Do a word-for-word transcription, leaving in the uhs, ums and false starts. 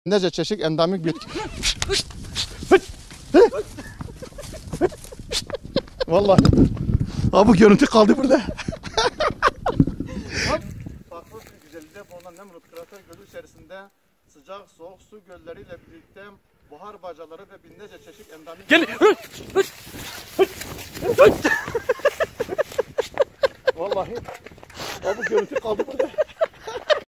Nece çeşit endemik bitki. Vallahi. Abi bu görüntü kaldı burada. Farklı bir güzelliğinde bulunan Nemrut Krater Gölü içerisinde sıcak soğuk su gölleriyle birlikte buhar bacaları ve binlerce çeşit endemik. Gel.